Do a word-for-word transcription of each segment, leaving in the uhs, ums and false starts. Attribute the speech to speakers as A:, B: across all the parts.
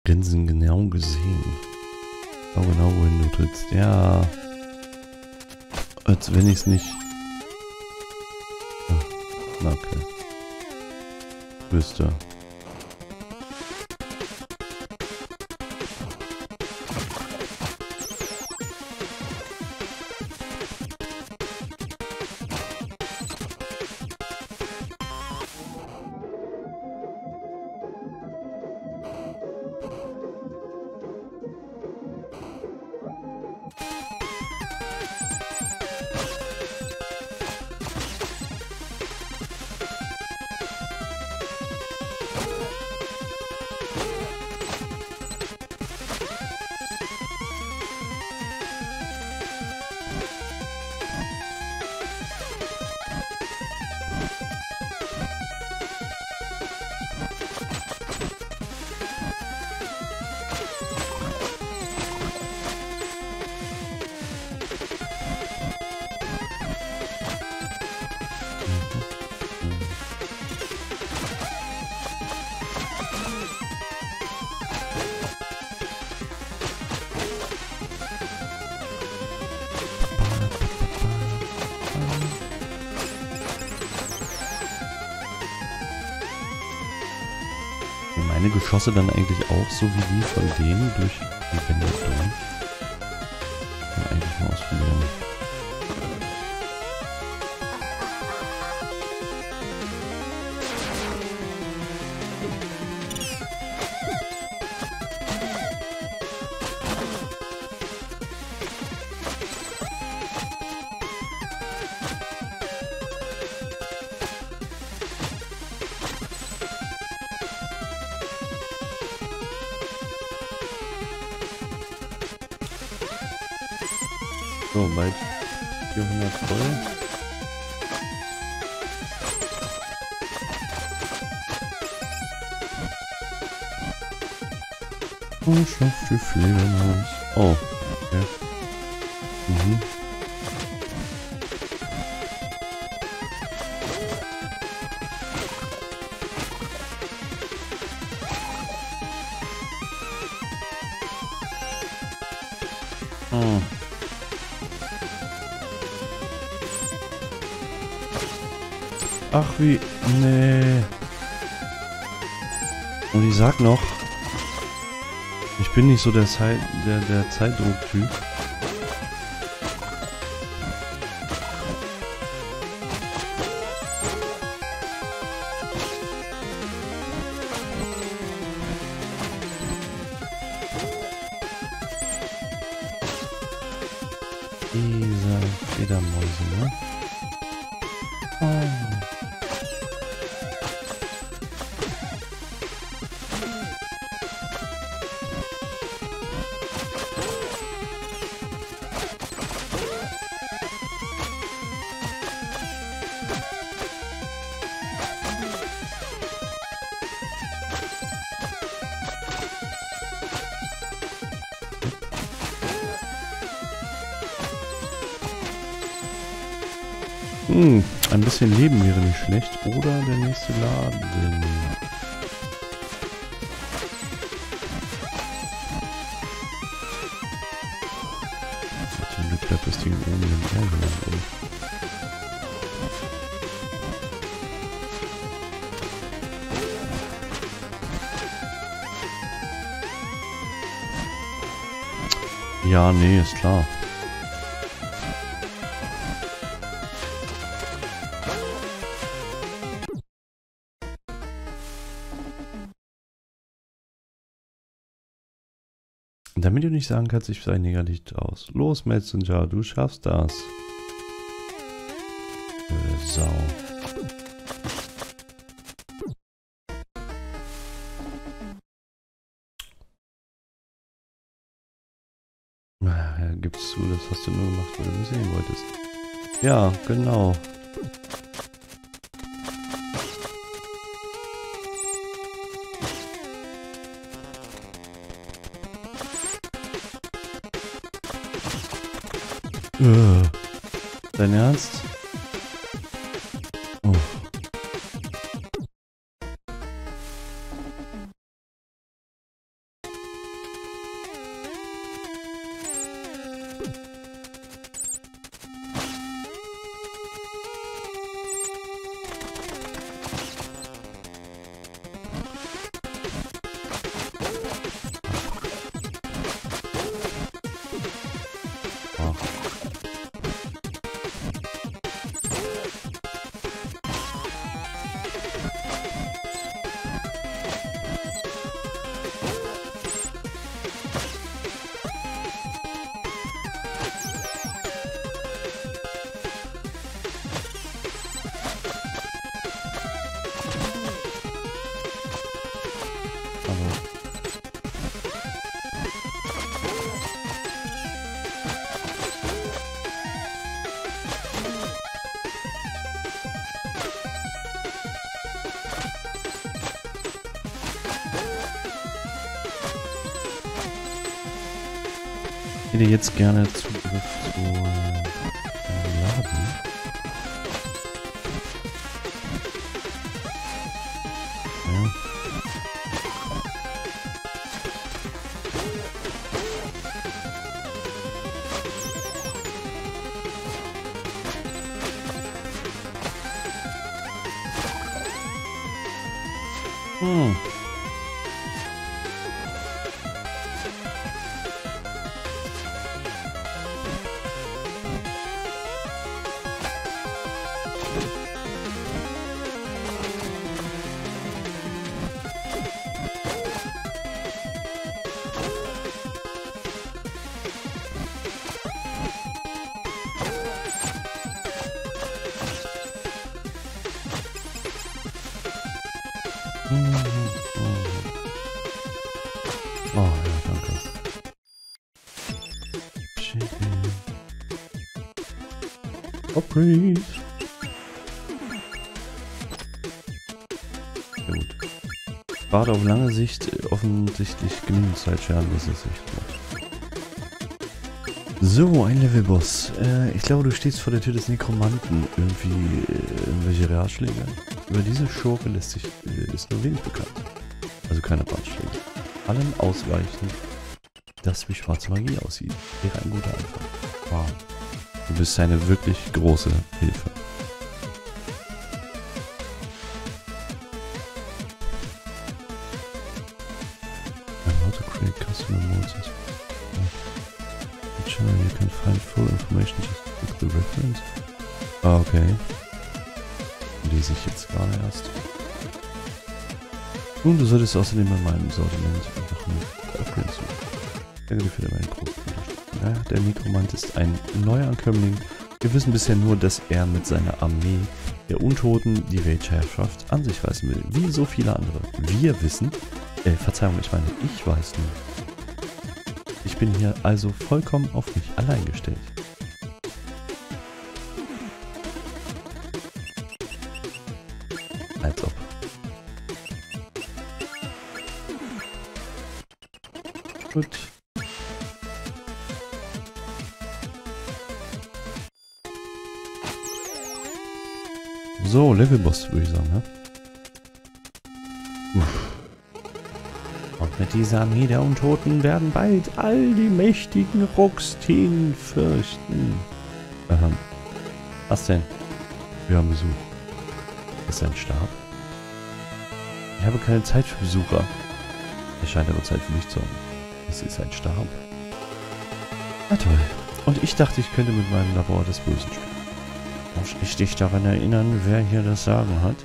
A: Grinsen genau gesehen. Schau genau, wohin du trittst. Ja. Als wenn ich es nicht... Ah, na okay. Wüsste. Meine Geschosse dann eigentlich auch so wie die von denen durch die Wände durch? Kann eigentlich mal ausprobieren. So, bald vierhundert voll. Und schafft die Fledermaus. Oh, okay. Mhm. Oh. Ach wie, nee. Und ich sag noch, ich bin nicht so der Zeit, der, der Zeitdruck-Typ. Diese Fledermäuse, ne? Oh. Hm, ein bisschen Leben wäre nicht schlecht. Oder der nächste Laden. Zum Glück bleibt das Ding oben im Ärger. Ja, nee, ist klar. Damit du nicht sagen kannst, ich sei negativ aus. Los, Messenger, du schaffst das. Äh, Sau. Ja, gibst zu, das hast du nur gemacht, weil du mich sehen wolltest. Ja, genau. Uh, dein Ernst? Oh. hätte jetzt gerne Zugriff zu einem Laden. Ja. Hm. Oh ja, danke. Chicken. Operate. Sehr gut. Spart auf lange Sicht offensichtlich genügend Zeitscherben, das ist echt gut. So, ein Levelboss. Äh, ich glaube, du stehst vor der Tür des Nekromanten. Irgendwie äh, irgendwelche Ratschläge? Über diese Schurke lässt sich, äh, ist nur wenig bekannt. Also keine Ratschläge. Allem ausweichen, das wie schwarze Magie aussieht, wäre ein guter Anfang. Wow. Du bist eine wirklich große Hilfe. How to create customer modes. Channel, you can find full information just click the reference. Ah, okay. Lese ich jetzt gerade erst. Nun, du solltest außerdem bei meinem Sortiment einfach nur Reference suchen. Danke dir für deine große Unterstützung. Ja, der Nekromant ist ein Neuankömmling. Wir wissen bisher nur, dass er mit seiner Armee der Untoten die Weltherrschaft an sich reißen will, wie so viele andere. Wir wissen, äh, Verzeihung, ich meine, ich weiß nur. Ich bin hier also vollkommen auf mich allein gestellt. Als ob. Gut. So, Levelboss würde ich sagen, ne? Uff. Und mit dieser Armee der Untoten werden bald all die mächtigen Ruxtin fürchten. Ähm, was denn? Wir haben Besuch. Ist ein Stab? Ich habe keine Zeit für Besucher. Es scheint aber Zeit für mich zu haben. Es ist ein Stab. Na toll. Und ich dachte, ich könnte mit meinem Labor des Bösen spielen. Muss ich dich daran erinnern, wer hier das Sagen hat?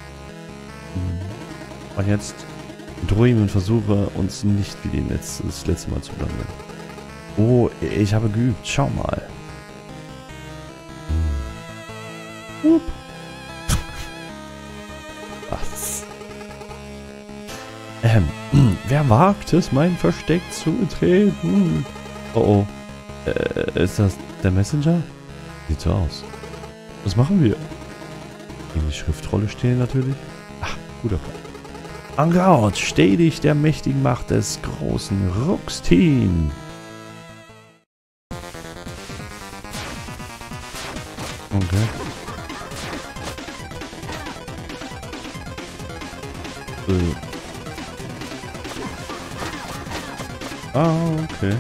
A: Und jetzt drohe ihm und versuche uns nicht wie den letzten, das letzte Mal zu blamieren. Oh, ich habe geübt. Schau mal. Hm. Was? Ähm, wer wagt es, mein Versteck zu betreten? Oh oh. Äh, ist das der Messenger? Sieht so aus. Was machen wir? In die Schriftrolle stehen natürlich. Ach, guter Plan. En garde, steh dich der mächtigen Macht des großen Ruxtin. Okay. Äh. Ah, okay.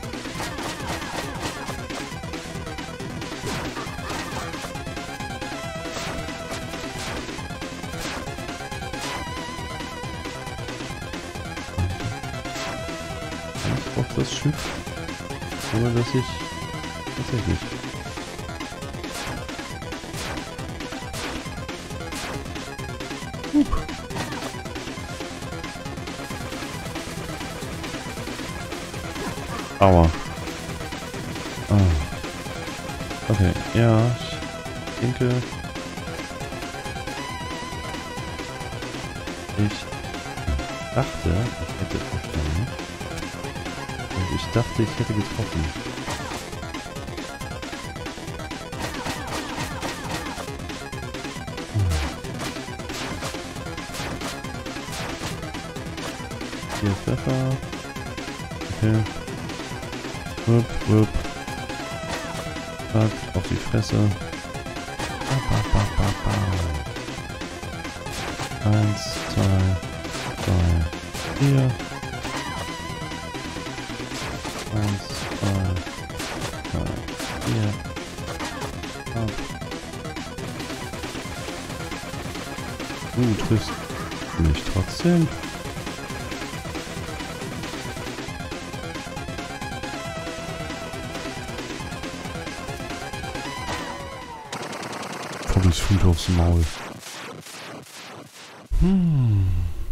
A: Auf das Schiff, ohne dass ich tatsächlich Hup. Aua. Ah. Okay, ja, ich denke, ich dachte, ich hätte verstanden. Ich dachte, ich hätte getroffen. Hier Pfeffer. Okay. Rüpp, rüpp. Zack, auf die Fresse. Ba, ba, ba, ba, ba. Eins, zwei, drei, vier. Eins, zwei, drei, vier. Ab. Du triffst mich trotzdem. Pommes Food aufs Maul. Hm.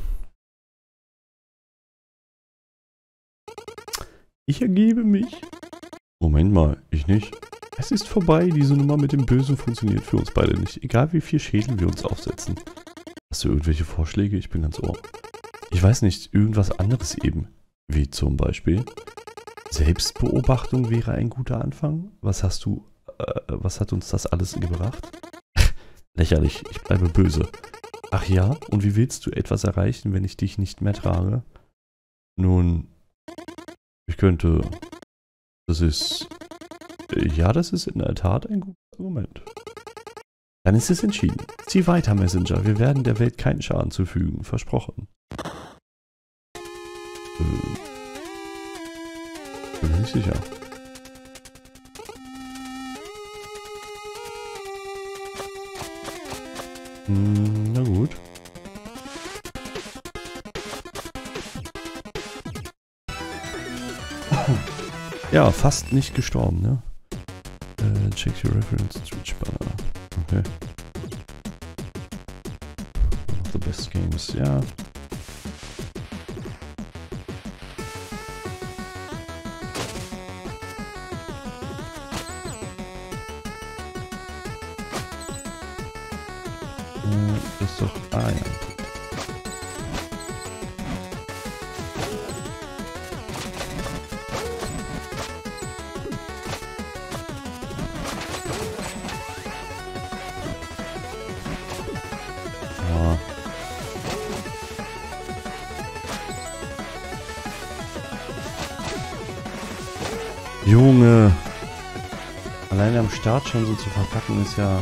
A: Ich ergebe mich. Moment mal, ich nicht. Es ist vorbei, diese Nummer mit dem Bösen funktioniert für uns beide nicht. Egal wie viel Schädel wir uns aufsetzen. Hast du irgendwelche Vorschläge? Ich bin ganz ohr. Ich weiß nicht, irgendwas anderes eben. Wie zum Beispiel Selbstbeobachtung wäre ein guter Anfang. Was hast du, äh, was hat uns das alles gebracht? Lächerlich, ich bleibe böse. Ach ja, und wie willst du etwas erreichen, wenn ich dich nicht mehr trage? Nun, ich könnte... Das ist... Ja, das ist in der Tat ein gutes Argument. Dann ist es entschieden. Zieh weiter, Messenger. Wir werden der Welt keinen Schaden zufügen. Versprochen. Äh, bin mir nicht sicher. Hm, na gut. Ja, fast nicht gestorben, ne? Äh, check your reference Twitch banner. Okay. One of the best games, ja. Äh, das ist doch... Ah, ja. Junge! Alleine am Start schon so zu verpacken ist ja...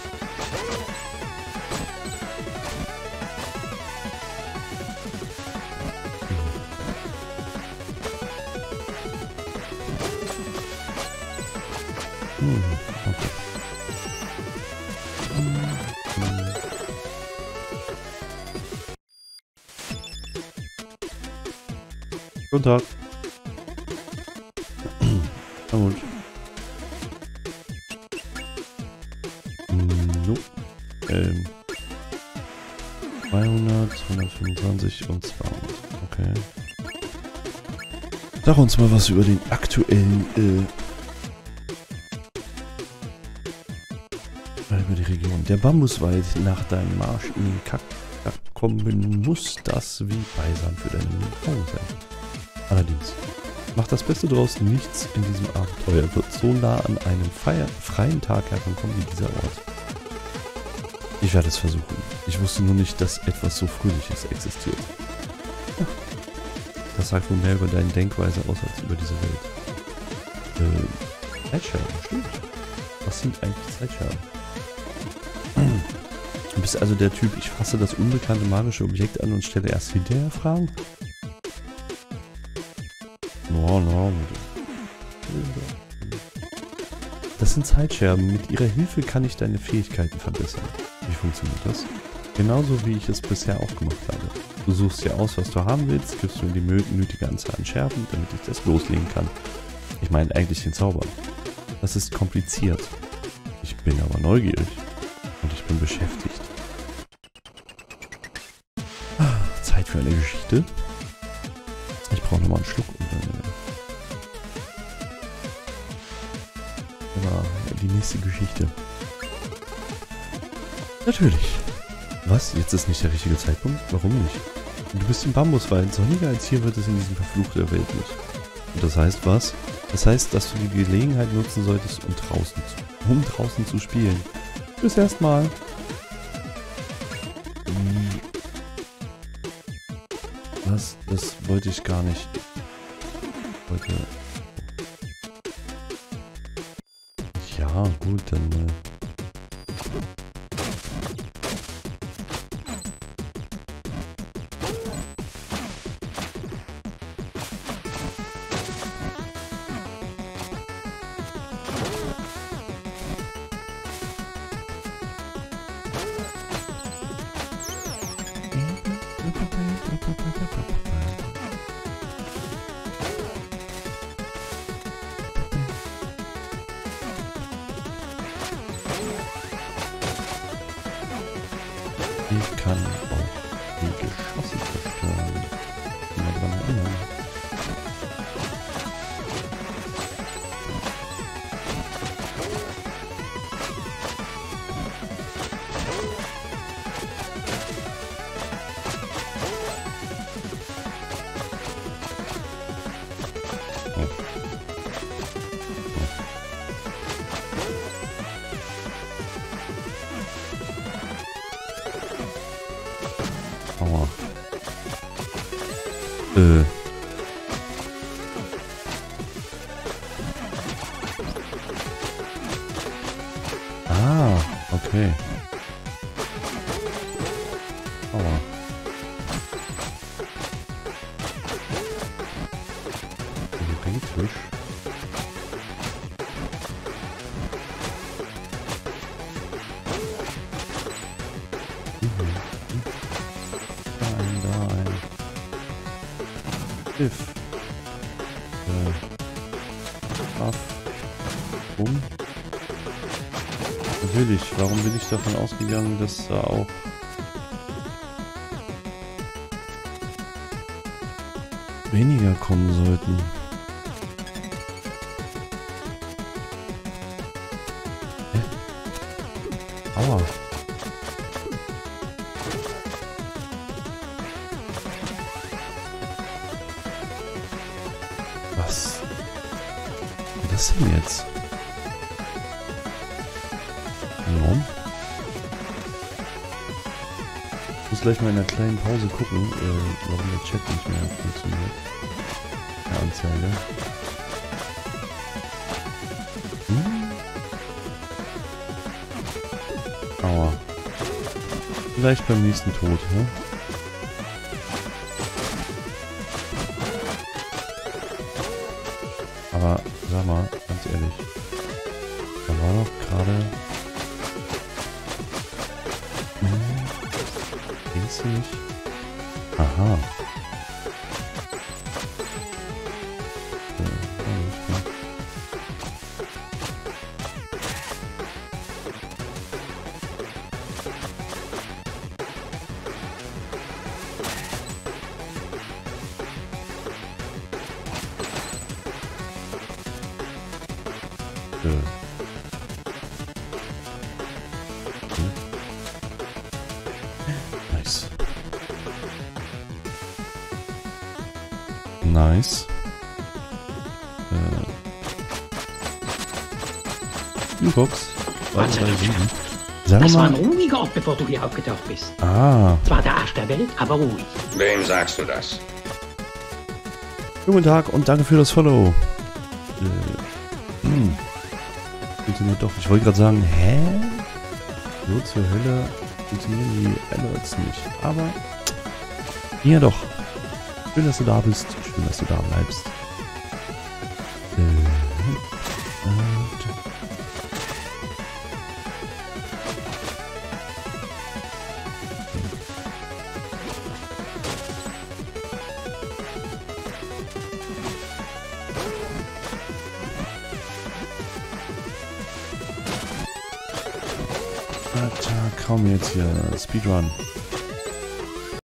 A: Hm, okay. Guten Tag. Na gut. No. Ähm. zweihundert, hundertfünfundzwanzig und zweihundert. Okay. Sag uns mal was über den aktuellen, äh, über die Region. Der Bambuswald nach deinem Marsch in den Katakomben muss das wie Beisam für deine Frau sein. Allerdings. Mach das Beste draus, nichts in diesem Abenteuer wird so nah an einem feier, freien Tag herankommen wie dieser Ort. Ich werde es versuchen. Ich wusste nur nicht, dass etwas so Fröhliches existiert. Das sagt wohl mehr über deine Denkweise aus als über diese Welt. Ähm, Zeitscherben, stimmt. Was sind eigentlich Zeitscherben? Du bist also der Typ, ich fasse das unbekannte magische Objekt an und stelle erst hinterher Fragen? No, no. Das sind Zeitscherben. Mit ihrer Hilfe kann ich deine Fähigkeiten verbessern. Wie funktioniert das? Genauso wie ich es bisher auch gemacht habe. Du suchst dir aus, was du haben willst, gibst mir die nötige Anzahl an Scherben, damit ich das loslegen kann. Ich meine eigentlich den Zauber. Das ist kompliziert. Ich bin aber neugierig. Und ich bin beschäftigt. Zeit für eine Geschichte. Ich brauche nochmal einen Schluck und dann... Aber die nächste Geschichte. Natürlich. Was? Jetzt ist nicht der richtige Zeitpunkt? Warum nicht? Du bist im Bambuswald. Sonniger als hier wird es in diesem verfluchten Welt nicht. Und das heißt was? Das heißt, dass du die Gelegenheit nutzen solltest, um draußen zu, um draußen zu spielen. Bis erstmal. Was? Das wollte ich gar nicht. Ich wollte... Aha, gut, dann... Äh Ich kann auch die Geschosse zerstören. Mal dran erinnern. Aua. Äh. Ah, okay. Aua. Theoretisch. Schiff. Äh. Ab. Um. Natürlich, warum bin ich davon ausgegangen, dass da auch weniger kommen sollten? Hä? Aua. Was? Was ist denn jetzt? Warum? Ich muss gleich mal in einer kleinen Pause gucken, äh, warum der Chat nicht mehr funktioniert. Der Anzeige. Hm? Aua. Vielleicht beim nächsten Tod, ne? Aber sag mal, ganz ehrlich, da war doch gerade... Hm, ging's nicht? Aha. Äh, ja, okay. Äh. Okay. Nice. Nice. Äh. Spielbox.
B: Was?
A: Sag
B: Das war ein
A: mal.
B: ruhiger Ort, bevor du hier aufgetaucht bist.
A: Ah.
B: Zwar der Arsch der Welt, aber ruhig.
C: Wem sagst du das?
A: Guten Tag und danke für das Follow. Äh. Hm. Funktioniert doch. Ich wollte gerade sagen, hä? So zur Hölle funktionieren die Alerts nicht. Aber ja doch. Schön, dass du da bist. Schön, dass du da bleibst. Äh, und Alter, kaum jetzt hier Speedrun.